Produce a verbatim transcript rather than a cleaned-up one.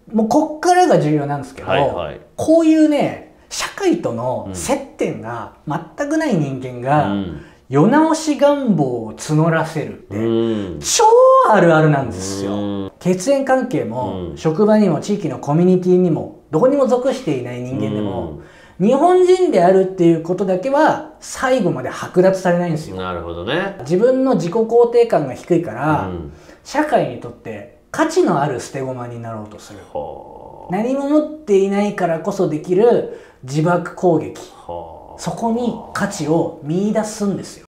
もうこっからが重要なんですけど、 はいはい、こういうね社会との接点が全くない人間が、うん、世直し願望を募らせるって、うん、超あるあるなんですよ。うん、血縁関係も、うん、職場にも地域のコミュニティにもどこにも属していない人間でも、うん、日本人であるっていうことだけは最後まで剥奪されないんですよ。 なるほどね。 自分の自己肯定感が低いから、うん、社会にとって価値のある捨て駒になろうとする。何も持っていないからこそできる自爆攻撃。そこに価値を見出すんですよ。